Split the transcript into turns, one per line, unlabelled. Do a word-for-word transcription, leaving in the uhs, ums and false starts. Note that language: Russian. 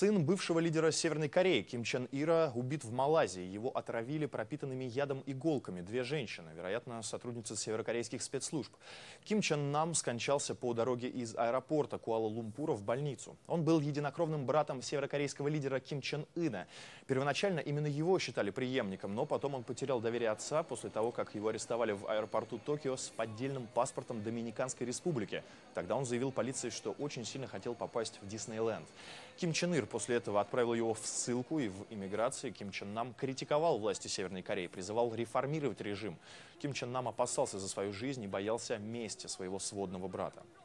Сын бывшего лидера Северной Кореи Ким Чен Ира убит в Малайзии. Его отравили пропитанными ядом иголками. Две женщины, вероятно, сотрудницы северокорейских спецслужб. Ким Чен Нам скончался по дороге из аэропорта Куала-Лумпура в больницу. Он был единокровным братом северокорейского лидера Ким Чен Ына. Первоначально именно его считали преемником, но потом он потерял доверие отца после того, как его арестовали в аэропорту Токио с поддельным паспортом Доминиканской республики. Тогда он заявил полиции, что очень сильно хотел попасть в Диснейленд. Ким Чен Ир после этого отправил его в ссылку, и в эмиграции Ким Чен Нам критиковал власти Северной Кореи, призывал реформировать режим. Ким Чен Нам опасался за свою жизнь и боялся мести своего сводного брата.